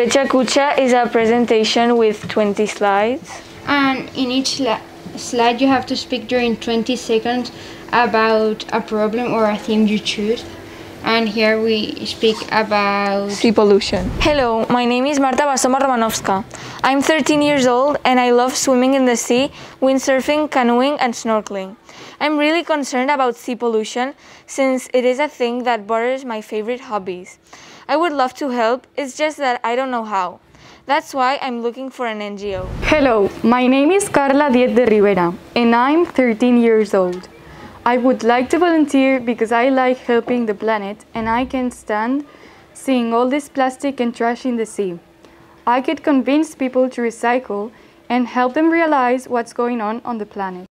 Fecha Kucha is a presentation with 20 slides. And in each slide you have to speak during 20 seconds about a problem or a theme you choose. And here we speak about sea pollution. Hello, my name is Marta Basoma Romanovska. I'm 13 years old and I love swimming in the sea, windsurfing, canoeing and snorkeling. I'm really concerned about sea pollution since it is a thing that borders my favorite hobbies. I would love to help, it's just that I don't know how. That's why I'm looking for an NGO. Hello, my name is Carla Diez de Rivera and I'm 13 years old. I would like to volunteer because I like helping the planet and I can't stand seeing all this plastic and trash in the sea. I could convince people to recycle and help them realize what's going on the planet.